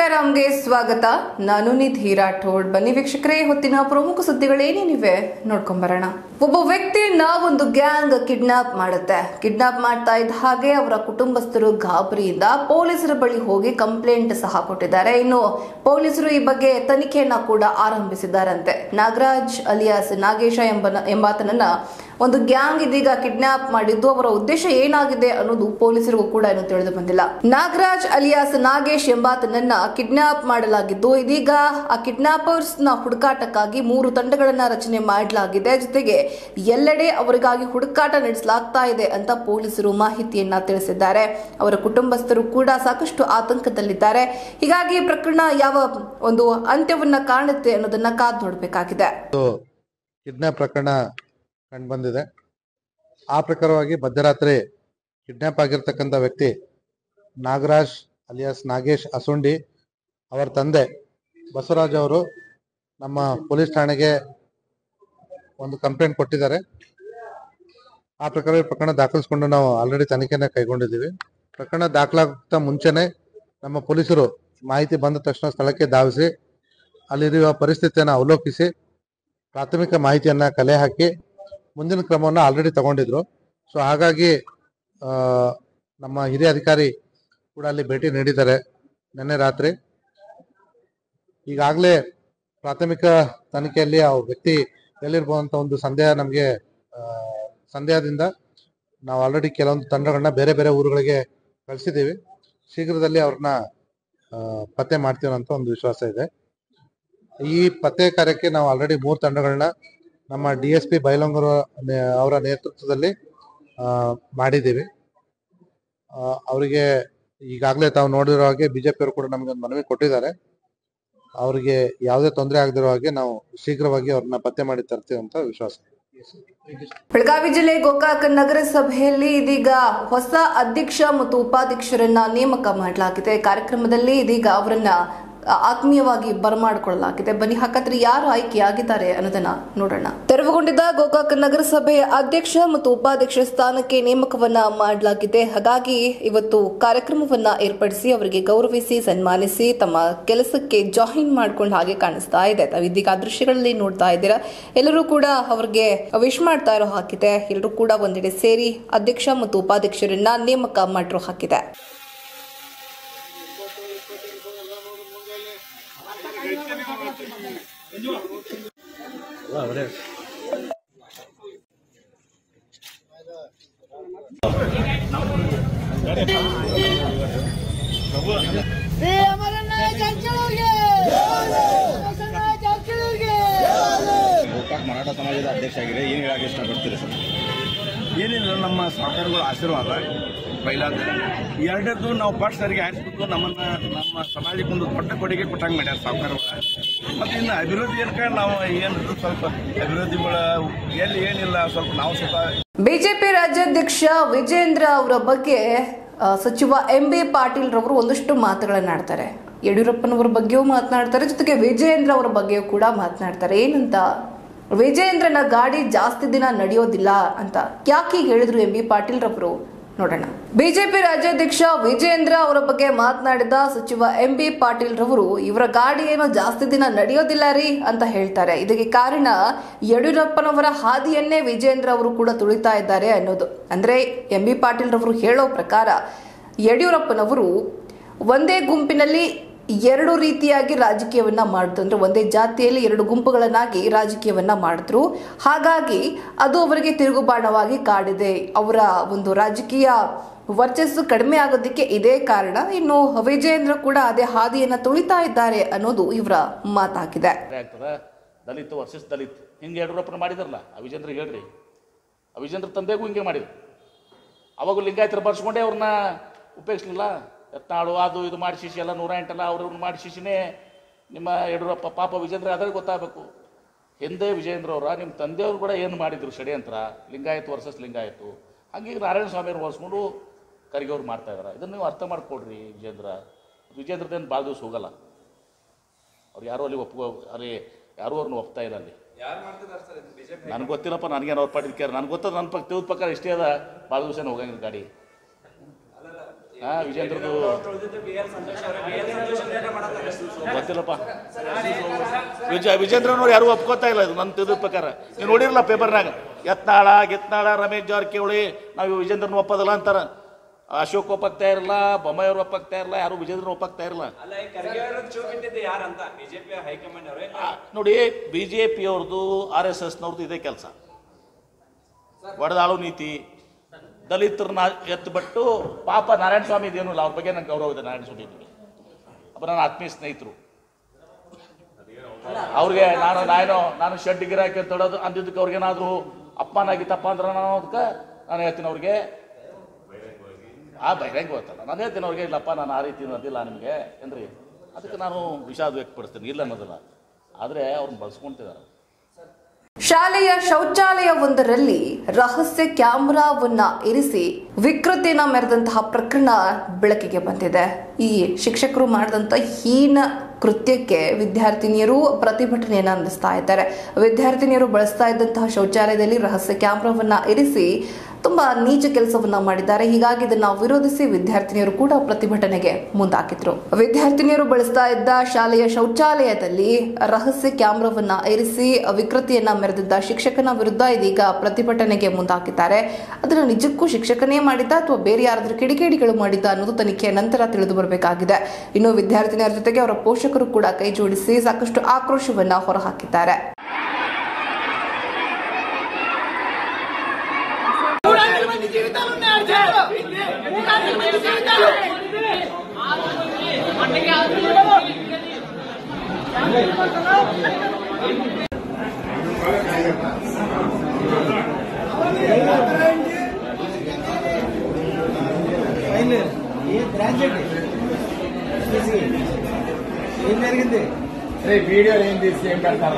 ನಮಸ್ಕಾರಕ್ಕೆ ಸ್ವಾಗತ. ನಾನು ನಿಧಿ ರಾಠೋಡ್. ಬನ್ನಿ ವೀಕ್ಷಕರೇ, ಹೊತ್ತಿನ ಪ್ರಮುಖ ಸುದ್ದಿಗಳೇನೇನಿವೆ ನೋಡ್ಕೊಂಡ್ ಬರೋಣ. ಒಬ್ಬ ವ್ಯಕ್ತಿಯನ್ನ ಒಂದು ಗ್ಯಾಂಗ್ ಕಿಡ್ನಾಪ್ ಮಾಡುತ್ತೆ. ಕಿಡ್ನಾಪ್ ಮಾಡ್ತಾ ಇದ್ದ ಹಾಗೆ ಅವರ ಕುಟುಂಬಸ್ಥರು ಗಾಬರಿಯಿಂದ ಪೊಲೀಸರ ಬಳಿ ಹೋಗಿ ಕಂಪ್ಲೇಂಟ್ ಸಹ ಕೊಟ್ಟಿದ್ದಾರೆ. ಇನ್ನು ಪೊಲೀಸರು ಈ ಬಗ್ಗೆ ತನಿಖೆಯನ್ನ ಕೂಡ ಆರಂಭಿಸಿದ್ದಾರಂತೆ. ನಾಗರಾಜ್ ಅಲಿಯಾಸ್ ನಾಗೇಶ ಎಂಬಾತನನ್ನ ಒಂದು ಗ್ಯಾಂಗ್ ಇದೀಗ ಕಿಡ್ನಾಪ್ ಮಾಡಿದ್ದು, ಅವರ ಉದ್ದೇಶ ಏನಾಗಿದೆ ಅನ್ನೋದು ಪೊಲೀಸರಿಗೂ ಕೂಡ ಏನು ತಿಳಿದು ಬಂದಿಲ್ಲ. ನಾಗರಾಜ್ ಅಲಿಯಾಸ್ ನಾಗೇಶ್ ಎಂಬಾತನನ್ನ ಕಿಡ್ನಾಪ್ ಮಾಡಲಾಗಿದ್ದು, ಇದೀಗ ಆ ಕಿಡ್ನಾಪರ್ಸ್ ನ ಹುಡುಕಾಟಕ್ಕಾಗಿ 3 ತಂಡಗಳನ್ನ ರಚನೆ ಮಾಡಲಾಗಿದೆ. ಜೊತೆಗೆ ಎಲ್ಲೆಡೆ ಅವರಿಗಾಗಿ ಹುಡುಕಾಟ ನಡೆಸಲಾಗ್ತಾ ಇದೆ ಅಂತ ಪೊಲೀಸರು ಮಾಹಿತಿಯನ್ನ ತಿಳಿಸಿದ್ದಾರೆ. ಅವರ ಕುಟುಂಬಸ್ಥರು ಕೂಡ ಸಾಕಷ್ಟು ಆತಂಕದಲ್ಲಿದ್ದಾರೆ. ಹೀಗಾಗಿ ಪ್ರಕರಣ ಯಾವ ಒಂದು ಅಂತ್ಯವನ್ನ ಕಾಣುತ್ತೆ ಅನ್ನೋದನ್ನ ಕಾದು ನೋಡಬೇಕಾಗಿದೆ. ಕಿಡ್ನಾಪ್ ಪ್ರಕರಣ ಕಂಡು ಬಂದಿದೆ. ಆ ಪ್ರಕಾರವಾಗಿ ಮಧ್ಯರಾತ್ರಿ ಕಿಡ್ನಾಪ್ ಆಗಿರ್ತಕ್ಕಂಥ ವ್ಯಕ್ತಿ ನಾಗರಾಜ್ ಅಲಿಯಾಸ್ ನಾಗೇಶ್ ಅಸುಂಡಿ ಅವರ ತಂದೆ ಬಸವರಾಜ್ ಅವರು ನಮ್ಮ ಪೊಲೀಸ್ ಠಾಣೆಗೆ ಒಂದು ಕಂಪ್ಲೇಂಟ್ ಕೊಟ್ಟಿದ್ದಾರೆ. ಆ ಪ್ರಕರಣ ದಾಖಲಿಸಿಕೊಂಡು ನಾವು ಆಲ್ರೆಡಿ ತನಿಖೆನ ಕೈಗೊಂಡಿದ್ದೀವಿ. ಪ್ರಕರಣ ದಾಖಲಾಗುತ್ತಾ ಮುಂಚೆನೆ ನಮ್ಮ ಪೊಲೀಸರು ಮಾಹಿತಿ ಬಂದ ತಕ್ಷಣ ಸ್ಥಳಕ್ಕೆ ಧಾವಿಸಿ ಅಲ್ಲಿರುವ ಪರಿಸ್ಥಿತಿಯನ್ನು ಅವಲೋಕಿಸಿ ಪ್ರಾಥಮಿಕ ಮಾಹಿತಿಯನ್ನ ಕಲೆ ಹಾಕಿ ಮುಂದಿನ ಕ್ರಮವನ್ನು ಆಲ್ರೆಡಿ ತಗೊಂಡಿದ್ರು. ಸೊ ಹಾಗಾಗಿ ನಮ್ಮ ಹಿರಿಯ ಅಧಿಕಾರಿ ಕೂಡ ಅಲ್ಲಿ ಭೇಟಿ ನೀಡಿದ್ದಾರೆ ನಿನ್ನೆ ರಾತ್ರಿ. ಈಗಾಗಲೇ ಪ್ರಾಥಮಿಕ ತನಿಖೆಯಲ್ಲಿ ಆ ವ್ಯಕ್ತಿ ಎಲ್ಲಿರ್ಬೋದಂತ ಒಂದು ಸಂದೇಹದಿಂದ ನಾವು ಆಲ್ರೆಡಿ ಕೆಲವೊಂದು ತಂಡಗಳನ್ನ ಬೇರೆ ಬೇರೆ ಊರುಗಳಿಗೆ ಕಳಿಸಿದ್ದೀವಿ. ಶೀಘ್ರದಲ್ಲಿ ಅವ್ರನ್ನ ಪತ್ತೆ ಮಾಡ್ತೀವಿ ಅಂತ ಒಂದು ವಿಶ್ವಾಸ ಇದೆ. ಈ ಪತ್ತೆ ಕಾರ್ಯಕ್ಕೆ ನಾವು ಆಲ್ರೆಡಿ 3 ತಂಡಗಳನ್ನ ನಮ್ಮ DSP ಬೈಲೊಂಗೂರು ಅವರ ನೇತೃತ್ವದಲ್ಲಿ ಮಾಡಿದ್ದೀವಿ. ಅವರಿಗೆ ಈಗಾಗಲೇ ತಾವು ನೋಡಿರೋ ಹಾಗೆ BJP ಅವರು ಕೂಡ ನಮಗೆ ಒಂದು ಮನವಿ ಕೊಟ್ಟಿದ್ದಾರೆ. ಅವರಿಗೆ ಯಾವುದೇ ತೊಂದರೆ ಆಗದಿರೋ ಹಾಗೆ ನಾವು ಶೀಘ್ರವಾಗಿ ಅವ್ರನ್ನ ಪತ್ತೆ ಮಾಡಿ ತರ್ತೀವಿ ಅಂತ ವಿಶ್ವಾಸ. ಬೆಳಗಾವಿ ಜಿಲ್ಲೆ ಗೋಕಾಕ್ ನಗರಸಭೆಯಲ್ಲಿ ಇದೀಗ ಹೊಸ ಅಧ್ಯಕ್ಷ ಮತ್ತು ಉಪಾಧ್ಯಕ್ಷರನ್ನ ನೇಮಕ ಮಾಡಲಾಗಿದೆ. ಕಾರ್ಯಕ್ರಮದಲ್ಲಿ ಇದೀಗ ಅವರನ್ನ ಆತ್ಮೀಯವಾಗಿ ಬರಮಾಡಿಕೊಳ್ಳಲಾಗಿದೆ. ಬನ್ನಿ ಹಾಗಾದ್ರೆ ಯಾರು ಆಯ್ಕೆಯಾಗಿದ್ದಾರೆ ಅನ್ನೋದನ್ನ ನೋಡೋಣ. ತೆರವುಗೊಂಡಿದ್ದ ಗೋಕಾಕ್ ನಗರಸಭೆಯ ಅಧ್ಯಕ್ಷ ಮತ್ತು ಉಪಾಧ್ಯಕ್ಷ ಸ್ಥಾನಕ್ಕೆ ನೇಮಕವನ್ನ ಮಾಡಲಾಗಿದೆ. ಹಾಗಾಗಿ ಇವತ್ತು ಕಾರ್ಯಕ್ರಮವನ್ನ ಏರ್ಪಡಿಸಿ ಅವರಿಗೆ ಗೌರವಿಸಿ ಸನ್ಮಾನಿಸಿ ತಮ್ಮ ಕೆಲಸಕ್ಕೆ ಜಾಯಿನ್ ಮಾಡ್ಕೊಂಡು ಹಾಗೆ ಕಾಣಿಸ್ತಾ ಇದೆ. ತಾವು ಇದೀಗ ದೃಶ್ಯಗಳಲ್ಲಿ ನೋಡ್ತಾ ಇದ್ದೀರಾ. ಎಲ್ಲರೂ ಕೂಡ ಅವರಿಗೆ ವಿಶ್ ಮಾಡ್ತಾ ಇರೋ ಹಾಕಿದೆ. ಎಲ್ಲರೂ ಕೂಡ ಒಂದೆಡೆ ಸೇರಿ ಅಧ್ಯಕ್ಷ ಮತ್ತು ಉಪಾಧ್ಯಕ್ಷರನ್ನ ನೇಮಕ ಮಾಡಿರೋ ಹಾಕಿದೆ. ಮರಾಠ ಸಮಾಜದ ಅಧ್ಯಕ್ಷ ಆಗಿದೆ. ಏನು ಹೇಳಕ್ಕೆ ಇಷ್ಟಪಡ್ತೀರಿ ಸರ್? ಏನಿಲ್ಲ, ನಮ್ಮ ಸರ್ಕಾರಗಳ ಆಶೀರ್ವಾದ ಪೈಲಾದ ಎರಡದ್ದು ನಾವು ಪಟ್ ಸರಿಗೆ ಆರಿಸ್ಬೇಕು. ನಮ್ಮ ಸಮಾಜಕ್ಕೆ ಒಂದು ದೊಡ್ಡ ಕೊಡುಗೆ ಕೊಟ್ಟಂಗೆ ಮಾಡ್ಯಾರ ಸರ್ಕಾರಗಳು. ಮತ್ತು ಇನ್ನು ಅಭಿವೃದ್ಧಿ ನಾವು ಏನು ಸ್ವಲ್ಪ ಅಭಿವೃದ್ಧಿಗಳ ಏನಿಲ್ಲ ಸ್ವಲ್ಪ ನಾವು ಸ್ವಲ್ಪ. ಬಿಜೆಪಿ ರಾಜ್ಯಾಧ್ಯಕ್ಷ ವಿಜೇಂದ್ರ ಅವರ ಬಗ್ಗೆ ಸಚಿವ MB ಪಾಟೀಲ್ ರವರು ಒಂದಷ್ಟು ಮಾತುಗಳನ್ನಾಡ್ತಾರೆ. ಯಡಿಯೂರಪ್ಪನವರ ಬಗ್ಗೆಯೂ ಮಾತನಾಡ್ತಾರೆ, ಜೊತೆಗೆ ವಿಜೇಂದ್ರ ಅವರ ಬಗ್ಗೆಯೂ ಕೂಡ ಮಾತನಾಡ್ತಾರೆ. ಏನಂತ, ವಿಜೇಂದ್ರನ ಗಾಡಿ ಜಾಸ್ತಿ ದಿನ ನಡೆಯೋದಿಲ್ಲ ಅಂತ ಯಾಕೆ ಹೇಳಿದ್ರು MB ಪಾಟೀಲ್ ರವರು ನೋಡೋಣ. ಬಿಜೆಪಿ ರಾಜ್ಯಾಧ್ಯಕ್ಷ ವಿಜೇಂದ್ರ ಅವರ ಬಗ್ಗೆ ಮಾತನಾಡಿದ ಸಚಿವ MB ಪಾಟೀಲ್ ರವರು ಇವರ ಗಾಡಿ ಏನೋ ಜಾಸ್ತಿ ದಿನ ನಡೆಯೋದಿಲ್ಲ ರೀ ಅಂತ ಹೇಳ್ತಾರೆ. ಇದಕ್ಕೆ ಕಾರಣ ಯಡಿಯೂರಪ್ಪನವರ ಹಾದಿಯನ್ನೇ ವಿಜೇಂದ್ರ ಅವರು ಕೂಡ ತುಳಿತಾ ಇದ್ದಾರೆ ಅನ್ನೋದು. ಅಂದ್ರೆ MB ಪಾಟೀಲ್ ರವರು ಹೇಳೋ ಪ್ರಕಾರ ಯಡಿಯೂರಪ್ಪನವರು ಒಂದೇ ಗುಂಪಿನಲ್ಲಿ 2 ರೀತಿಯಾಗಿ ರಾಜಕೀಯವನ್ನ ಮಾಡಿದ್ರು. ಅಂದ್ರೆ ಒಂದೇ ಜಾತಿಯಲ್ಲಿ 2 ಗುಂಪುಗಳನ್ನಾಗಿ ರಾಜಕೀಯವನ್ನ ಮಾಡಿದ್ರು. ಹಾಗಾಗಿ ಅದು ಅವರಿಗೆ ತಿರುಗುಬಾಣವಾಗಿ ಕಾಡಿದೆ. ಅವರ ಒಂದು ರಾಜಕೀಯ ವರ್ಚಸ್ಸು ಕಡಿಮೆ ಆಗೋದಕ್ಕೆ ಇದೇ ಕಾರಣ. ಇನ್ನು ವಿಜೇಂದ್ರ ಕೂಡ ಅದೇ ಹಾದಿಯನ್ನ ತುಳಿತಾ ಇದ್ದಾರೆ ಅನ್ನೋದು ಇವರ ಮಾತಾಗಿದೆ. ದಲಿತ ವರ್ಸಸ್ ದಲಿತ ಹಿಂಗೆ ಯಡಿಯೂರಪ್ಪನ ಮಾಡಿದಾರಲ್ಲ, ವಿಜೇಂದ್ರ ಹೇಳ್ರಿ, ವಿಜೇಂದ್ರ ತಂದೆಗೂ ಹಿಂಗೆ ಮಾಡಿದ್ರು. ಅವಾಗೂ ಲಿಂಗಾಯತರ ಬರ್ಸ್ಕೊಂಡೆ ಅವ್ರನ್ನ ಉಪಯೋಗಿಸ್ಲಿಲ್ಲ. ಯತ್ನಾಳು ಅದು ಇದು ಮಾಡಿ ಶಿಶಿ ಎಲ್ಲ 108 ಅವ್ರನ್ನ ಮಾಡಿ ಶಿಶಿನೇ ನಿಮ್ಮ ಯಡಿಯೂರಪ್ಪ. ಪಾಪ ವಿಜೇಂದ್ರ ಅದ್ರಿಗೆ ಗೊತ್ತಾಗಬೇಕು. ಹಿಂದೆ ವಿಜೇಂದ್ರ ಅವರ ನಿಮ್ಮ ತಂದೆಯವರು ಕೂಡ ಏನು ಮಾಡಿದ್ರು ಷಡ್ಯಂತ್ರ, ಲಿಂಗಾಯತ್ ವರ್ಸಸ್ ಲಿಂಗಾಯತು. ಹಂಗೆ ನಾರಾಯಣ ಸ್ವಾಮಿಯವ್ರು ಹೊರಿಸ್ಕೊಂಡು ಕರಿಗವ್ರು ಮಾಡ್ತಾ ಇದ್ದಾರೆ. ಇದನ್ನು ನೀವು ಅರ್ಥ ಮಾಡ್ಕೊಡ್ರಿ. ವಿಜೇಂದ್ರದೇನು ಭಾಳ ದಿವಸ ಹೋಗಲ್ಲ. ಅವ್ರು ಯಾರು ಅಲ್ಲಿ ಯಾರೂ ಅವ್ರನ್ನ ಒಪ್ತಾ ಇಲ್ಲ ಅಲ್ಲಿ. ನನಗೆ ಗೊತ್ತಿಲ್ಲಪ್ಪ, ನನಗೇನು ಅವ್ರ ಪಾಟಿದ್ ಕೇರ್ ನನಗೆ ಗೊತ್ತದ. ನನ್ನ ತಿಳಿದ ಪ್ರಕಾರ ಇಷ್ಟೇ ಅದ, ಭಾಳ ದಿವಸ ಹೋಗಂಗಿಲ್ಲ ಗಾಡಿ. ವಿಜೇಂದ್ರದು ಗೊತ್ತಿಲ್ಲಪ್ಪ. ವಿಜೇಂದ್ರನವ್ರು ಯಾರು ಒಪ್ಕೋತಾ ಇಲ್ಲ ಇದು ನನ್ನ ತಿಳಿದ ಪ್ರಕಾರ. ನೀವು ನೋಡಿರಲ್ಲ ಪೇಪರ್ನಾಗ ಗಿತ್ನಾಳ ರಮೇಶ್ ಜಾರಕಿಹೊಳಿ ನಾವು ವಿಜೇಂದ್ರನ ಒಪ್ಪೋದಿಲ್ಲ ಅಂತಾರ. ಅಶೋಕ್ ಒಪ್ಪಾಗ್ತಾ ಇರಲ್ಲ, ಬೊಮ್ಮಾಯಿಯವ್ರು ಒಪ್ಪಾಗ್ತಾ ಇರಲ್ಲ, ಯಾರು ವಿಜೇಂದ್ರನ ಒಪ್ಪಾಗ್ತಾ ಇರಲ್ಲ. ನೋಡಿ ಬಿಜೆಪಿ ಅವ್ರದ್ದು RSSನವ್ರದ್ದು ಇದೇ ಕೆಲಸ, ಒಡೆದಾಳು ನೀತಿ. ದಲಿತರನ್ನ ಎತ್ತುಬಿಟ್ಟು ಪಾಪ ನಾರಾಯಣ ಸ್ವಾಮಿ ಇದೇನಿಲ್ಲ, ಅವ್ರ ಬಗ್ಗೆ ನಂಗೆ ಗೌರವ ಇದೆ. ನಾರಾಯಣ ಸ್ವಾಮಿ ಒಬ್ಬ ನನ್ನ ಆತ್ಮೀಯ ಸ್ನೇಹಿತರು. ಅವ್ರಿಗೆ ನಾನು ಶೆಡ್ ಗಿರಾಕಿ ಅಂತ ಹೇಳೋದು ಅಂದಿದ್ದಕ್ಕೆ ಅವ್ರಿಗೇನಾದ್ರು ಅಪ್ಪನಾಗಿತ್ತಪ್ಪ ಅಂದ್ರೆ ನಾನು ಹೇಳ್ತೀನಿ ಅವ್ರಿಗೆ ಬಹಿರಂಗ ಗೊತ್ತಲ್ಲ, ನಾನು ಹೇಳ್ತೀನಿ ಅವ್ರಿಗೆ ಇಲ್ಲಪ್ಪ ನಾನು ಆ ರೀತಿ ಅನ್ನೋದಿಲ್ಲ ನಿಮಗೆ ಏನ್ರಿ, ಅದಕ್ಕೆ ನಾನು ವಿಷಾದ ವ್ಯಕ್ತಪಡಿಸ್ತೀನಿ, ಇಲ್ಲ ಅನ್ನೋದಿಲ್ಲ. ಆದರೆ ಅವ್ರನ್ನ ಬಳಸ್ಕೊಂತಿದ್ದಾರೆ. ಶಾಲೆಯ ಶೌಚಾಲಯವೊಂದರಲ್ಲಿ ರಹಸ್ಯ ಕ್ಯಾಮೆರಾವನ್ನ ಇರಿಸಿ ವಿಕೃತಿಯನ್ನ ಮೆರೆದಂತಹ ಪ್ರಕರಣ ಬೆಳಕಿಗೆ ಬಂದಿದೆ. ಈ ಶಿಕ್ಷಕರು ಮಾಡಿದಂತ ಹೀನ ಕೃತ್ಯಕ್ಕೆ ವಿದ್ಯಾರ್ಥಿನಿಯರು ಪ್ರತಿಭಟನೆಯನ್ನ ನಡೆಸ್ತಾ ಇದ್ದಾರೆ. ವಿದ್ಯಾರ್ಥಿನಿಯರು ಬಳಸ್ತಾ ಇದ್ದಂತಹ ಶೌಚಾಲಯದಲ್ಲಿ ರಹಸ್ಯ ಕ್ಯಾಮೆರಾವನ್ನ ಇರಿಸಿ ತುಂಬಾ ನೀಚ ಕೆಲಸವನ್ನ ಮಾಡಿದ್ದಾರೆ. ಹೀಗಾಗಿ ಇದನ್ನ ವಿರೋಧಿಸಿ ವಿದ್ಯಾರ್ಥಿನಿಯರು ಕೂಡ ಪ್ರತಿಭಟನೆಗೆ ಮುಂದಾಕಿದ್ರು. ವಿದ್ಯಾರ್ಥಿನಿಯರು ಬಳಸ್ತಾ ಇದ್ದ ಶಾಲೆಯ ಶೌಚಾಲಯದಲ್ಲಿ ರಹಸ್ಯ ಕ್ಯಾಮೆರಾವನ್ನ ಇರಿಸಿ ವಿಕೃತಿಯನ್ನ ಮೆರೆದಿದ್ದ ಶಿಕ್ಷಕನ ವಿರುದ್ಧ ಇದೀಗ ಪ್ರತಿಭಟನೆಗೆ ಮುಂದಾಕಿದ್ದಾರೆ. ಅದನ್ನ ನಿಜಕ್ಕೂ ಶಿಕ್ಷಕನೇ ಮಾಡಿದ್ದ ಅಥವಾ ಬೇರೆ ಯಾರಾದ್ರೂ ಕಿಡಿಗೇಡಿಗಳು ಮಾಡಿದ್ದ ಅನ್ನೋದು ತನಿಖೆಯ ನಂತರ ತಿಳಿದು ಬರಬೇಕಾಗಿದೆ. ಇನ್ನು ವಿದ್ಯಾರ್ಥಿನಿಯರ ಜೊತೆಗೆ ಅವರ ಪೋಷಕರು ಕೂಡ ಕೈ ಜೋಡಿಸಿ ಸಾಕಷ್ಟು ಆಕ್ರೋಶವನ್ನ ಹೊರಹಾಕಿದ್ದಾರೆ. వీడియో ఏం తీసి ఏం పెడతారు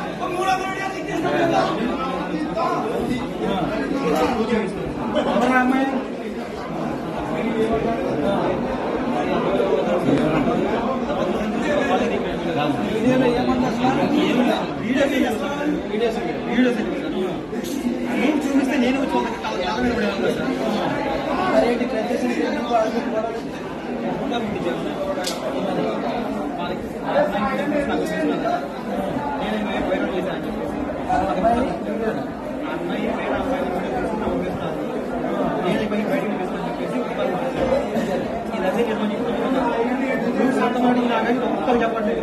చూపిస్తే నేను చెప్పండి.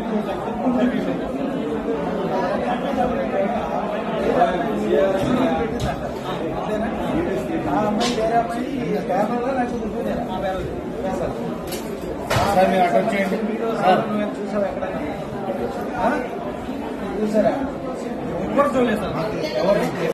సార్ మీరు అక్కడ వచ్చేయండి. చూసారా ఎక్కడైనా చూసారా? ఎవ్వరు చూడలేదు సార్.